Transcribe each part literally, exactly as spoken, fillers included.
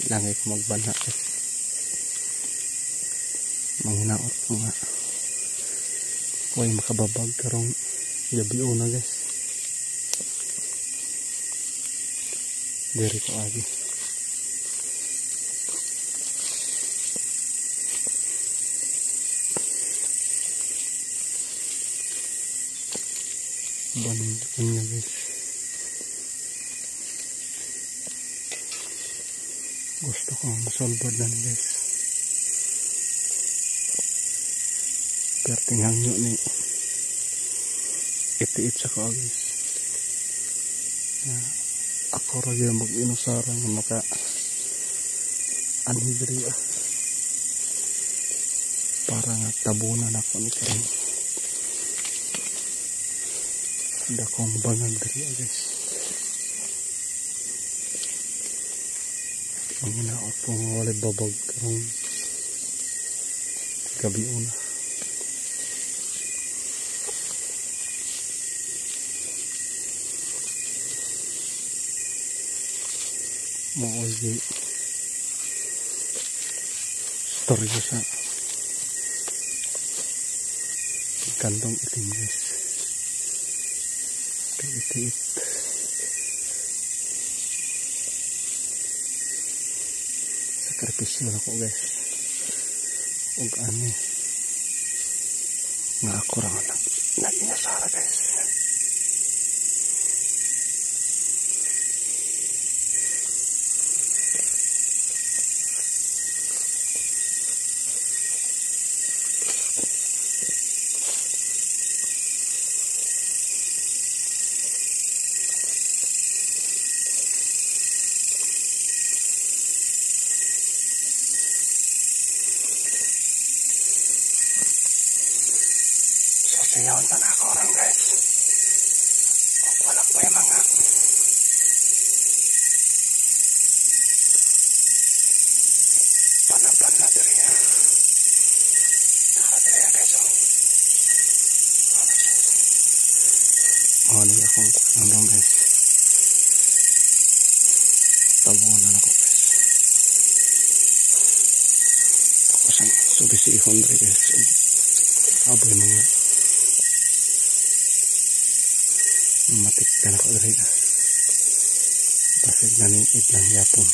Langay ko magbanha guys. Manghinaot ko nga. Huwag makababag karong gabi una guys. Diri ko agi. Banin niya guys. Gusto ko masolbad na guys. Pero tinghang nyo ni iti-it sa ko guys. Na ako rin yung mag-inusarang na maka anhidri ah. Para nga tabunan ako ni Karin. Hindi akong bangang diri ah guys. Ang hinaot ko nga wala babag karong gabi una. Maoy di storya sa kantong itim guys. Iti-it sakripisyo ako guys. Ug ani nga ako ra na naginasara guys. Sayawan pa na ako orang guys. O wala pa yung mga panapan na diri. Nara diri guys o. Mga akong nandong guys. Tabunan ako guys. Ako sang subisi hundred guys. Aboy mga matik ka na ko diri ah. Pasig na ning itlang yapon.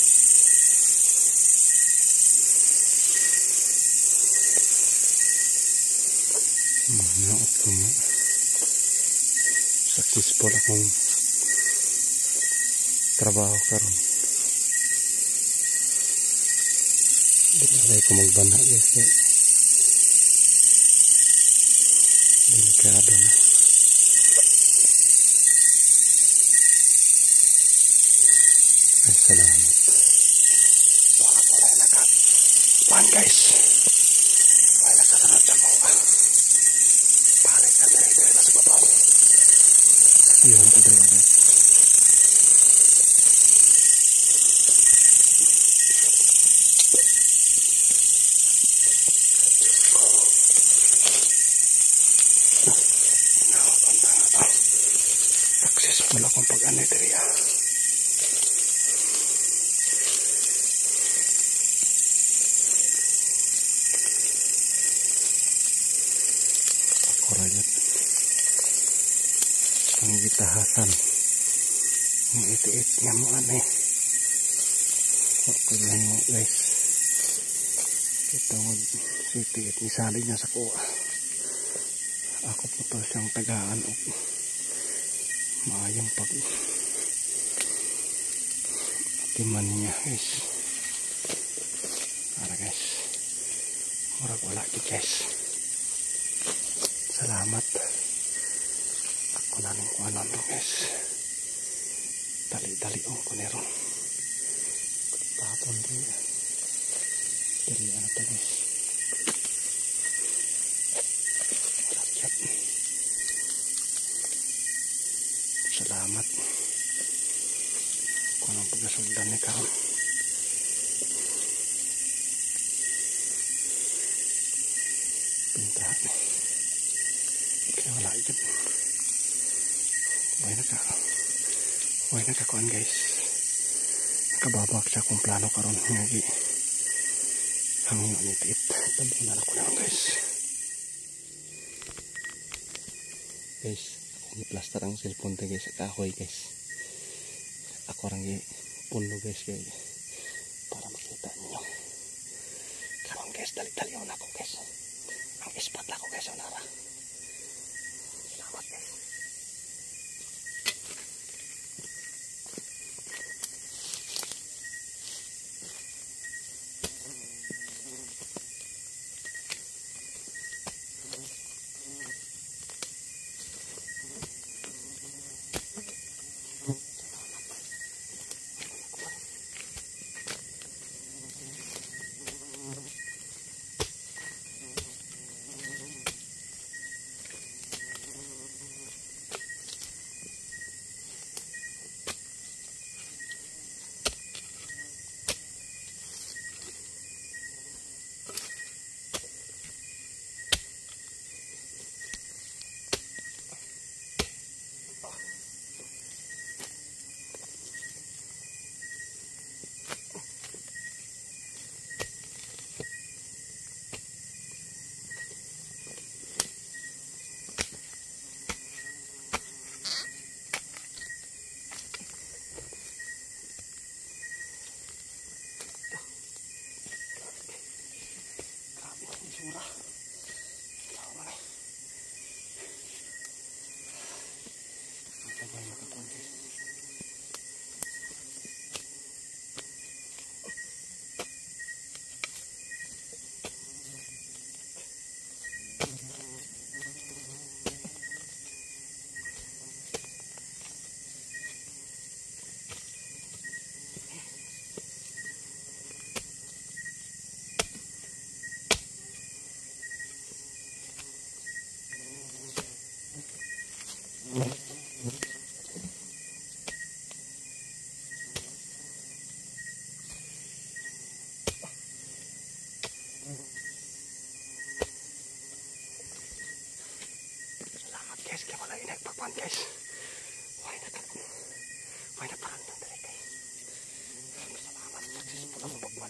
Manaot ko nga. Successful akong trabaho karon. Dilagay ko magbanha guys. Delikado na. Ay, salamat. Baka ko ay nagkat. One guys. Ay, nagkasanod sa ko. Balik na dali-dali na sa babaw. Yun, padre guys. Successful akong pag-anay diri ah. Kurayat ang gitahasan ang iti-it nga mo ane okay lang mo guys. Kita mag iti-it misali niya sa kuha. Ako po to siyang tagaan o maayang pag timan niya guys. Para guys murag wala di guys. Salamat. Ako na ning kuha nando guys. Dali-dali ang kunero. Tapon rin. Dali ano to guys. Rakyat. Salamat. Ako nang pagkasundan ni karon. Pintahan eh. Kaya wala ikot. Huwag na ka. Huwag na kakuan guys. Kababak siya kung plano karon nga gi ang unit it tabunan ako na guys. Guys, ako i-plaster ang cellphone tayo guys sa kahoy guys. Ako rang i-puno guys kay para makita niyo. Karon guys, dali-dali ako na ako guys. Ang ispat ako guys, onara. Salamat guys. Guys, kaya wala yung nagpagpan guys. Why na tayo? Why na parang nandali guys? Salamat. Nagsisipon ako pagpan.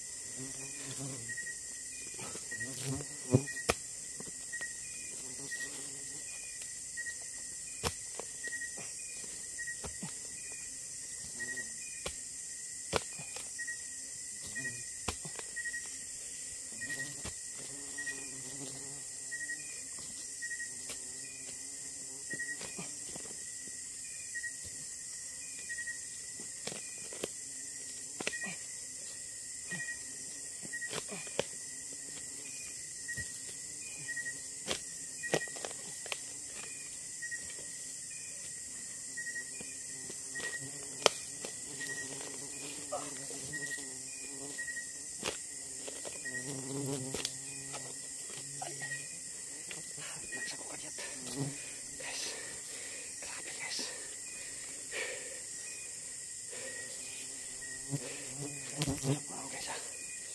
Wow guys ah.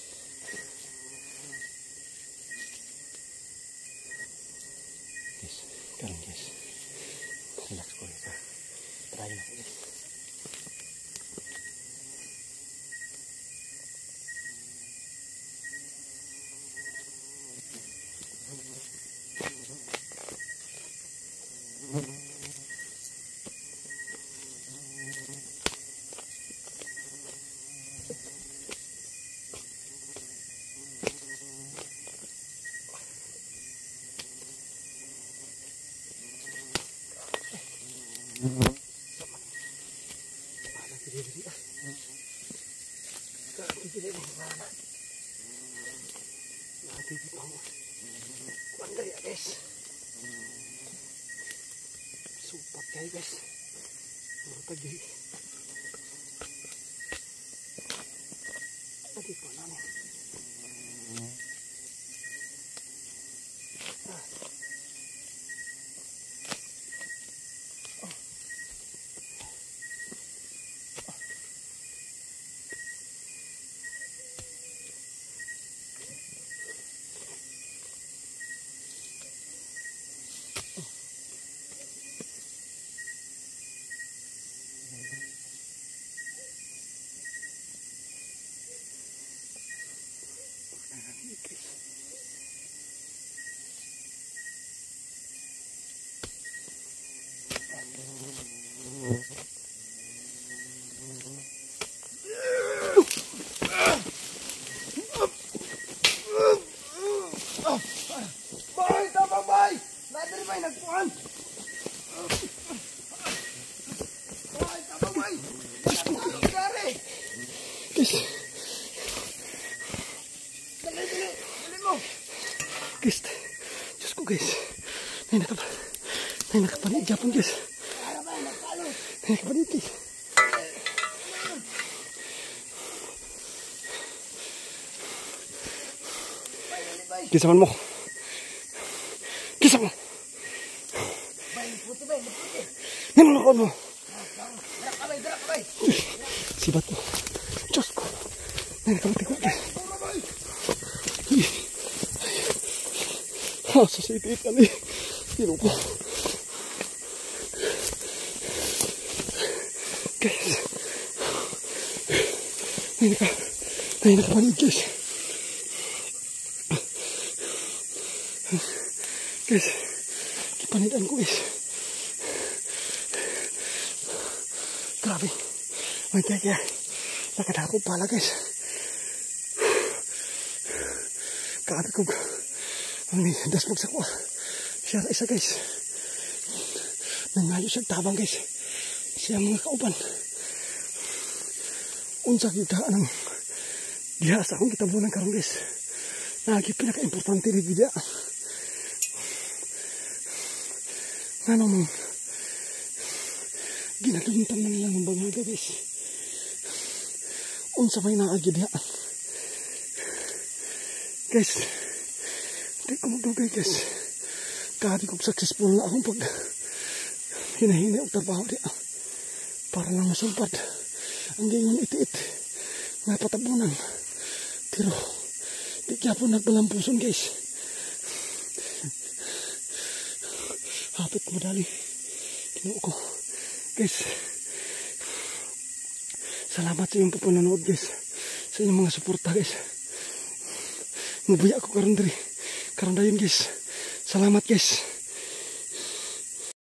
Guys, karon guys. Relax ko guys ah. Try na guys. Supat kayo guys. Pagi. Pagi po namin. Diyos ko. Guys. Dali, dali. Dali mo. Guys. Diyos ko guys. Nay nakapa. Nay nakapanig Japon guys. Nay nakapanig guys. Kisaman mo. Kisaman mo. Naman mo. Si Bato. Diyos ko. Nay nakapanig ko guys. Ah, sa city kali. Tino ko. Guys. Nay naka. Nay nakapanig guys. Guys, kipanitan ko guys. Grabe. May kaya kaya. Nakadako pala guys. Grabe ko. Ang dasmog sa ko. Siya na isa guys. Nangayo siya tabang guys. Siya mga kauban. Unsa kita ang diha sa akong kitabunan karon guys. Lagi pinaka-importante rin video. Ano mo? Ginaduntan na nilang ang bangaga guys. Unsa may naagid diha. Guys. Hindi ko magdugay guys. Kahit kong successful na akong pag hinahinay o trabaho diya. Para lang masumpad. Ang ganyan iti-it. Nga patabunan. Pero di kaya po nagbalampuson guys. Hapit madali. Kinuha ko. Guys. Salamat sa inyong papunanood guys. Sa inyong mga suporta guys. Mabuya ako karon diri. Karon dayon guys. Salamat guys.